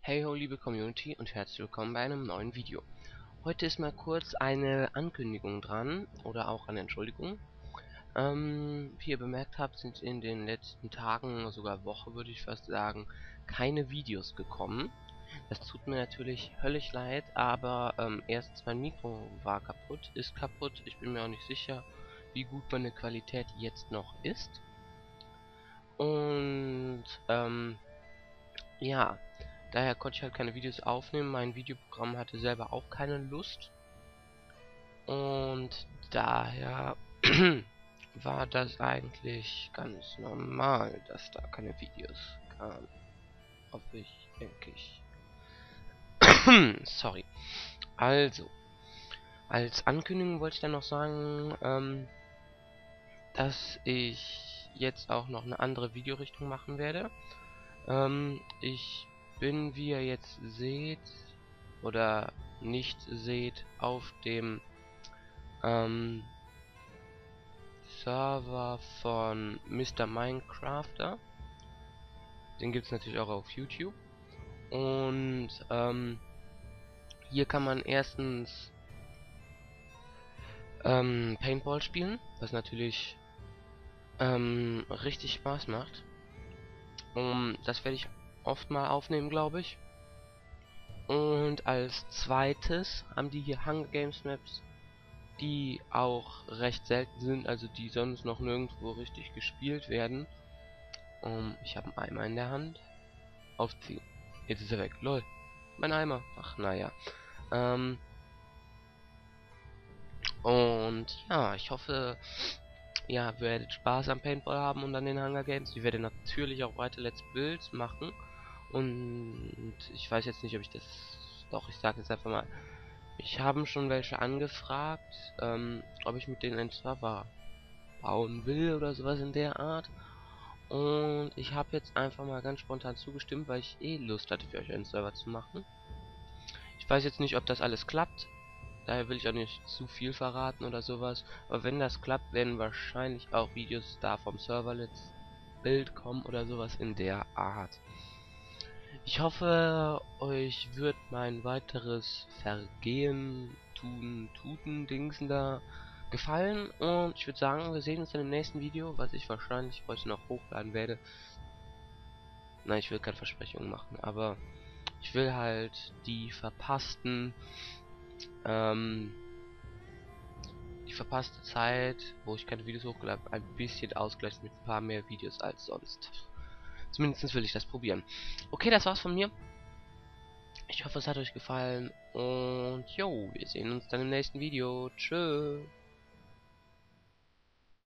Hey ho, liebe Community und herzlich willkommen bei einem neuen Video. Heute ist mal kurz eine Ankündigung dran, oder auch eine Entschuldigung. Wie ihr bemerkt habt, sind in den letzten Tagen, sogar Woche würde ich fast sagen, keine Videos gekommen. Das tut mir natürlich höllisch leid, aber erstens mein Mikro war kaputt, ist kaputt. Ich bin mir auch nicht sicher, wie gut meine Qualität jetzt noch ist. Und ja, daher konnte ich halt keine Videos aufnehmen. Mein Videoprogramm hatte selber auch keine Lust. Und daher war das eigentlich ganz normal, dass da keine Videos kamen. Hoffe ich, denke ich. Sorry. Also, als Ankündigung wollte ich dann noch sagen, dass ich jetzt auch noch eine andere Videorichtung machen werde. Ich bin, wie ihr jetzt seht, oder nicht seht, auf dem Server von Mr. Minecrafter. Den gibt es natürlich auch auf YouTube. Und hier kann man erstens Paintball spielen, was natürlich richtig Spaß macht. Das werde ich oft mal aufnehmen, glaube ich. Und als zweites haben die hier Hunger Games Maps, die auch recht selten sind, also die sonst noch nirgendwo richtig gespielt werden. Ich habe einen Eimer in der Hand. Aufziehen. Jetzt ist er weg. Lol. Mein Eimer. Ach, naja. Und ja, ich hoffe, ihr werdet Spaß am Paintball haben und an den Hunger Games. Ich werde natürlich auch weiter Let's Builds machen. Und ich weiß jetzt nicht, ob ich das... Doch, ich sage jetzt einfach mal. Ich habe schon welche angefragt, ob ich mit denen einen Server bauen will oder sowas in der Art. Und ich habe jetzt einfach mal ganz spontan zugestimmt, weil ich eh Lust hatte, für euch einen Server zu machen. Ich weiß jetzt nicht, ob das alles klappt. Daher will ich auch nicht zu viel verraten oder sowas. Aber wenn das klappt, werden wahrscheinlich auch Videos da vom Server Let's Build kommen oder sowas in der Art. Ich hoffe, euch wird mein weiteres Vergehen, Tuten, Dingsen da gefallen. Und ich würde sagen, wir sehen uns dann im nächsten Video, was ich wahrscheinlich heute noch hochladen werde. Nein, ich will keine Versprechungen machen, aber ich will halt die verpasste Zeit, wo ich keine Videos hochgeladen habe, ein bisschen ausgleichen mit ein paar mehr Videos als sonst. Zumindest will ich das probieren. Okay, das war's von mir. Ich hoffe, es hat euch gefallen und jo, wir sehen uns dann im nächsten Video. Tschö.